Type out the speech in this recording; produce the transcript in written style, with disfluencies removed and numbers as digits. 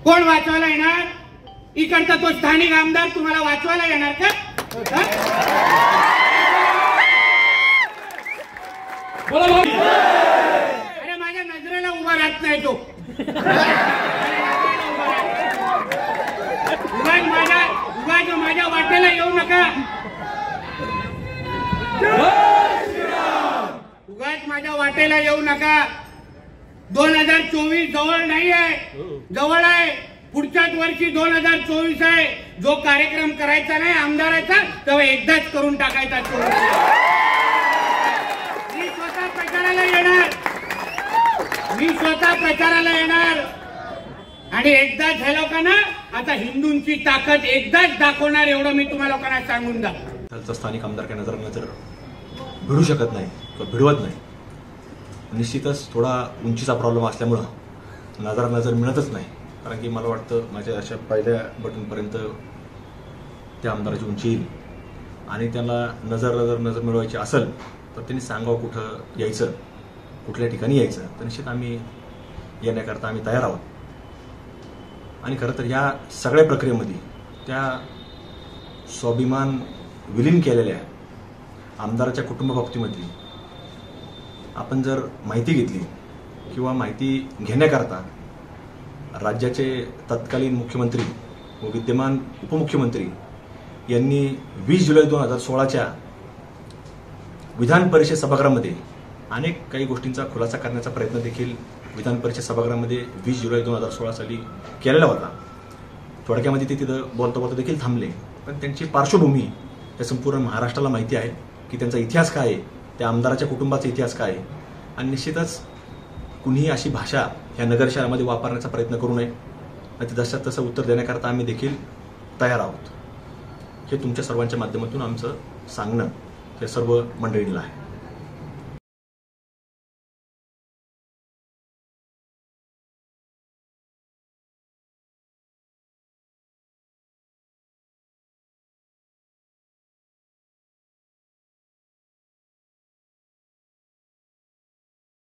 कोण वाचवायला येणार? इकडचा तो स्थानिक आमदार तुम्हाला वाचवायला येणार का? अरे माझ्या नजरेला उभा राहत नाही तो. माझ्या वाटेला येऊ नका. उगाच माझ्या वाटेला येऊ नका. 2024 जवळ नाही आहे, जवळ आहे. पुढच्याच वर्षी 2024 आहे. जो कार्यक्रम करायचा नाही आमदाराचा तेव्हा एकदाच करून टाकायचा. मी स्वतः प्रचाराला येणार, मी स्वतः प्रचाराला येणार आणि एकदाच ह्या लोकांना आता हिंदूंची ताकद एकदाच दाखवणार एवढं मी तुम्हा लोकांना सांगून द्या. स्थानिक आमदार काही नजर भिडू शकत नाही किंवा भिडवत नाही. निश्चितच थोडा उंचीचा प्रॉब्लेम असल्यामुळं नजर मिळतच नाही. कारण की मला वाटतं माझ्या अशा पहिल्या बटनपर्यंत त्या आमदाराची उंची येईल आणि त्याला नजर मिळवायची असेल तर त्यांनी सांगावं कुठं यायचं, कुठल्या ठिकाणी यायचं. तर निश्चित आम्ही येण्याकरता आम्ही तयार आहोत. आणि खरं तर या सगळ्या प्रक्रियेमध्ये त्या स्वाभिमान विलीन केलेल्या आमदाराच्या कुटुंबाबाबतीमध्ये आपण जर माहिती घेतली किंवा माहिती घेण्याकरता राज्याचे तत्कालीन मुख्यमंत्री व विद्यमान उपमुख्यमंत्री यांनी 20 जुलै 2016च्या विधान परिषद सभागृहामध्ये अनेक काही गोष्टींचा खुलासा करण्याचा प्रयत्न देखील विधान परिषद सभागृहामध्ये 20 जुलै 2016 साली केलेला होता. थोडक्यामध्ये ते तिथं बोलता देखील थांबले. पण त्यांची पार्श्वभूमी या संपूर्ण महाराष्ट्राला माहिती आहे की त्यांचा इतिहास काय आहे, त्या आमदाराच्या कुटुंबाचा इतिहास काय आहे. आणि निश्चितच कुणीही अशी भाषा या नगर शहरामध्ये वापरण्याचा प्रयत्न करू नये आणि जसं तसं उत्तर देण्याकरता आम्ही देखील तयार आहोत. हे तुमच्या सर्वांच्या माध्यमातून आमचं सांगणं या सर्व मंडळींना आहे.